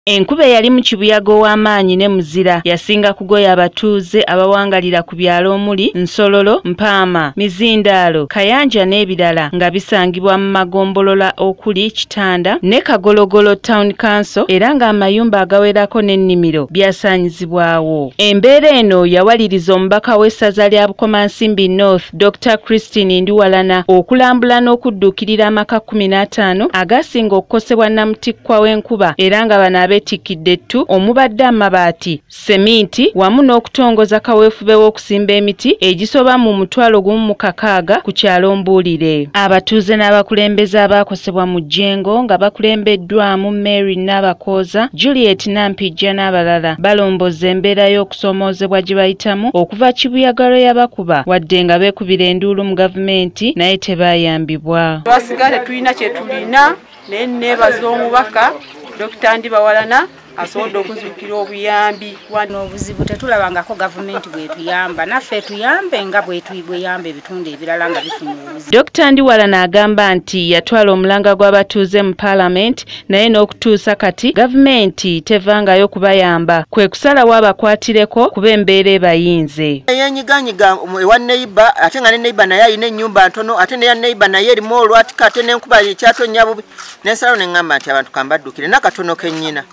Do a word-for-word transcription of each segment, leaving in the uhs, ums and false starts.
Enkuba yali mu Kibuyaga ow'amaanyi ne muzira yasinga kugoya abatuuze abawangalira ku byalo omuli Nsololo, Mpaama, Mizindaalo, Kayanja n'ebirala nga bisangibwa mu magombolola okuli Kitanda ne Kagologolo Town Council era ng'amayumba agawerako n'ennimiro byasaanyizibwawo. Embeera eno yawaliriza omubaka w'essaza lya Bukomansimbi North Doctor Christine Ndiwalana okulambula n'okudduukirira amaka kkumi n'ataano agasinga okukosebwa nnamutikkwa w'enkuba era nga bana betikidde ttu omubadde amabaati, seminti wamu n'okutongoza kaweefube w'okusimba emiti egisoba mu mutwalo gumu mu kakaaga ku kyalo Mbuulire. Abatuuze n'abakulembeze abaakosebwa mu jjengo nga bakulembeddwamu Mary Nabakooza, Juliet Nampijja n'abalala balomboza embeera y'okusoomoozebwa gye bayitamu okuva Kibuyaga lwe yabakuba wadde nga beekubira enduulu mu gavumenti naye tebaayambibwa. Twasigale tulina kye tulina naye neebaza omubaka Dokita Ndiwalana asobodde okuzuukira obuyambi. Wano obuzibu tetulabangako gavumenti bwetuyamba naffe tuyambe nga bwetuyamba ebitundu ebirala nga bifuna obuzibu. Dokita Ndiwalana agamba nti yatwala omulanga gw'abatuuze mu Parliament naye n'okutuusa kati gavumenti tevangayo kubayamba kwe kusalawo abakwatireko kuba embeera ebayinze. Yenyiganyiga ewa neighbor ate nga ne neighbor naye ayina ennyumba ntono ate ne ya neighbor naye erimu olwatika ate n'enkuba ekyatonya bubi n'ensalawo n'eŋŋamba nti abantu kambaddukire n'akatono kennyina.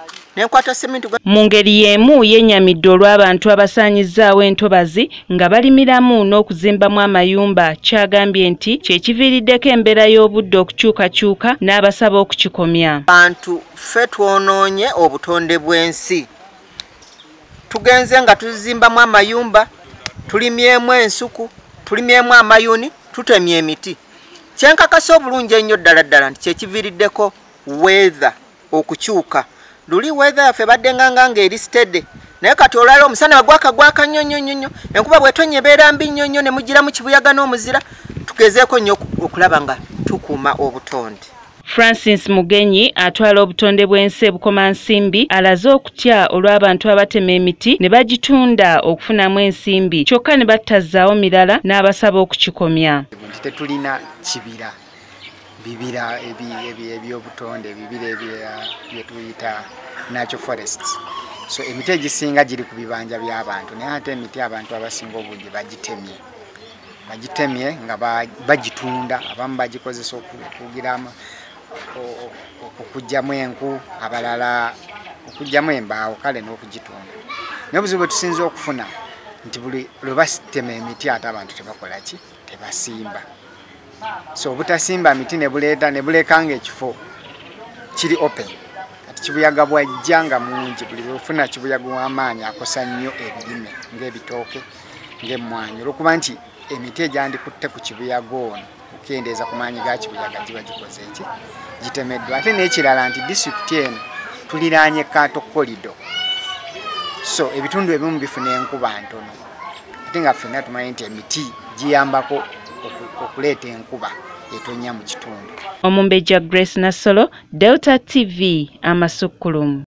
Mu ngeri y'emu yennyamidde olw'abantu abasaanyizzaawo entobazi nga balimiramu n'okuzimbamu amayumba kyagambye nti kye kiviiriddeko embeera y'obudde okukyukakyuka n'abasaba okukikomya. Abantu ffe twonoonye obutonde bw'ensi. Tugenze nga tuzimbamu amayumba, tulimyemu ensuku, tulimyemu amayuni, tutemye emiti. Kyenkakasa obulungi ennyo ddala ddala nti kye kiviiriddeko weather okukyuka. Luli weather yaffe badde nganga ng'eri steady naye kati olwala omusana bagwaka gwaka nnyo nnyo nnyo enkuba bw'etonnya ebeera mbi nnyo nnyo ne mugira mu Kibuyaga n'omuzira tugezeeko nnyo okulaba nga tukuuma obutonde. Francis Mugenyi atwala obutonde bw'ensi e Bukomansimbi alaze okutya olw'abantu abatema emiti ne bagitunda okufunamu ensimbi kyokka ne battazzaawo mirala n'abasaba okukikomya. Tetulina kibira bibira ebyobutonde ebibira bye tuyita natural forests. So emiti egisinga giri ku bibanja by'abantu naye ate emiti abantu abasinga obungi bagitemye bagitemye nga bagitunda abamu bagikozesa okugiramu okugyamu enku abalala okugyamu embaawo kale n'okugitunda. Naye obuzibu bwe tusinza okufuna nti buli lwe batema emiti ate abantu tebakola ki tebasimba. So obutasimba miti ne buleeta ne bulekanga ekifo kiri open. Kati Kibuyaga bwajja nga mungi buli lwofuna Kibuyaga w'amaanyi akosa nnyo ebirime ng'ebitooke ng'emmwanyi olw'okuba nti emiti egyandikutte ku Kibuyaga ono okukendeeza ku maanyi ga Kibuyaga giba gikoze eki gitemeddwa. Ate n'ekirala nti disitulikiti eno tuliraanye Kaato kolido. So ebitundu ebimu bifuna enkuba ntono ate nga ffenna tumanyi nti emiti giyambako okuleeta enkuba etonnya mu kitundu. Omumbejja Grace Nassolo, Delta T V, Abaakubwa.